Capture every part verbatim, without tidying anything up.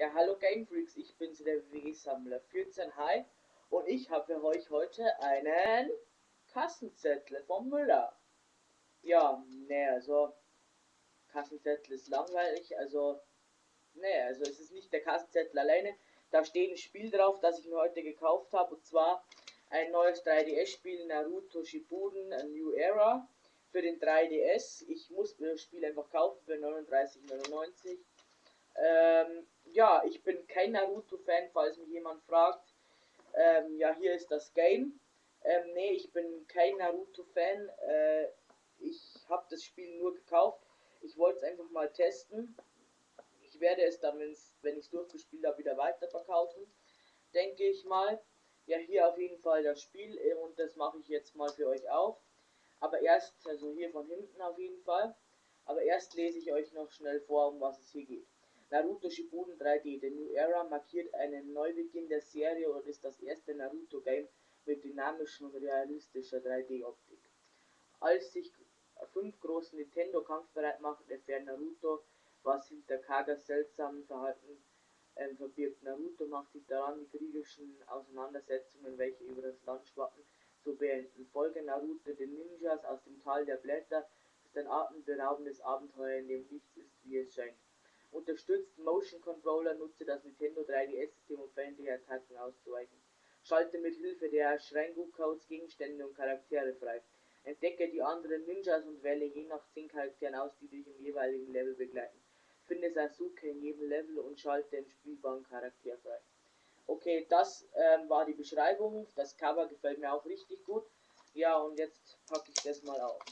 Ja, hallo Game Freaks, ich bin's, der W G-Sammler vierzehn. Hi, und ich habe für euch heute einen Kassenzettel vom Müller. Ja, ne, also Kassenzettel ist langweilig, also ne, also es ist nicht der Kassenzettel alleine. Da steht ein Spiel drauf, das ich mir heute gekauft habe, und zwar ein neues drei D S-Spiel, Naruto Shippuden A New Era für den drei D S. Ich muss mir das Spiel einfach kaufen für neununddreißig neunundneunzig. Ähm, ja, ich bin kein Naruto-Fan, falls mich jemand fragt. Ähm, ja, hier ist das Game. Ähm, nee, ich bin kein Naruto-Fan. Äh, ich habe das Spiel nur gekauft. Ich wollte es einfach mal testen. Ich werde es dann, wenn's, wenn ich es durchgespielt habe, wieder weiterverkaufen, denke ich mal. Ja, hier auf jeden Fall das Spiel, äh, und das mache ich jetzt mal für euch auf. Aber erst, also hier von hinten auf jeden Fall. Aber erst lese ich euch noch schnell vor, um was es hier geht. Naruto Shippuden drei D. The New Era markiert einen Neubeginn der Serie und ist das erste Naruto-Game mit dynamischen und realistischer drei D-Optik. Als sich fünf große Nintendo kampfbereit machen, erfährt Naruto, was hinter Kagas seltsamen Verhalten ähm, verbirgt. Naruto macht sich daran, die kriegerischen Auseinandersetzungen, welche über das Land schwappen, zu beenden. Folge Naruto den Ninjas aus dem Tal der Blätter ist ein atemberaubendes Abenteuer, in dem nichts ist, wie es scheint. Unterstützt Motion Controller, nutze das Nintendo drei D S-System, um feindliche Attacken auszuweichen. Schalte mit Hilfe der Schrengu-Codes Gegenstände und Charaktere frei. Entdecke die anderen Ninjas und wähle je nach zehn Charakteren aus, die dich im jeweiligen Level begleiten. Finde Sasuke in jedem Level und schalte den spielbaren Charakter frei. Okay, das ähm, war die Beschreibung. Das Cover gefällt mir auch richtig gut. Ja, und jetzt packe ich das mal auf.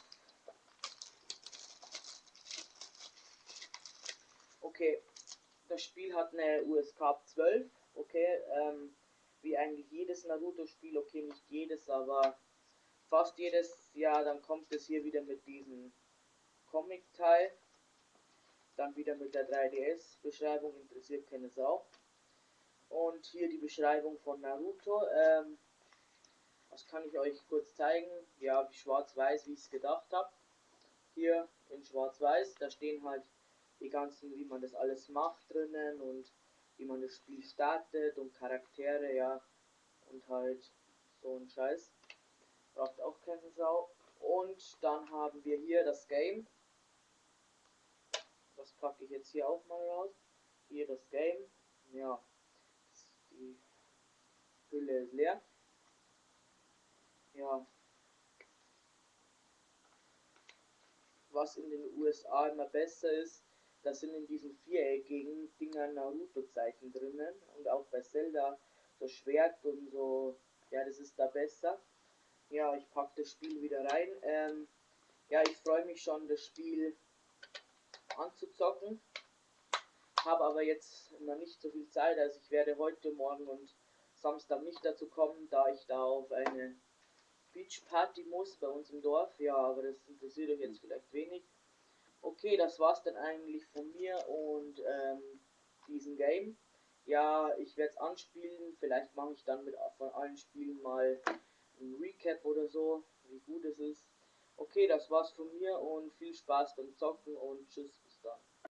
Okay, das Spiel hat eine U S K ab zwölf. Okay, ähm, wie eigentlich jedes Naruto-Spiel. Okay, nicht jedes, aber fast jedes. Ja, dann kommt es hier wieder mit diesem Comic-Teil. Dann wieder mit der drei D S-Beschreibung, interessiert keine Sau. Und hier die Beschreibung von Naruto. Ähm, das kann ich euch kurz zeigen. Ja, wie schwarz-weiß, wie ich es gedacht habe. Hier in schwarz-weiß, da stehen halt die ganzen, wie man das alles macht drinnen und wie man das Spiel startet und Charaktere, ja, und halt so ein Scheiß. Braucht auch keine Sau. Und dann haben wir hier das Game. Das packe ich jetzt hier auch mal raus. Hier das Game. Ja, die Hülle ist leer. Ja, was in den U S A immer besser ist, da sind in diesen viereckigen Dingern Naruto-Zeichen drinnen und auch bei Zelda so Schwert und so, ja, das ist da besser. Ja, ich packe das Spiel wieder rein. Ähm, ja, ich freue mich schon, das Spiel anzuzocken, habe aber jetzt noch nicht so viel Zeit, also ich werde heute, morgen und Samstag nicht dazu kommen, da ich da auf eine Beachparty muss bei uns im Dorf. Ja, aber das interessiert euch jetzt vielleicht wenig. Okay, das war's dann eigentlich von mir und ähm, diesem Game. Ja, ich werde es anspielen. Vielleicht mache ich dann mit von allen Spielen mal ein Recap oder so, wie gut es ist. Okay, das war's von mir und viel Spaß beim Zocken und tschüss, bis dann.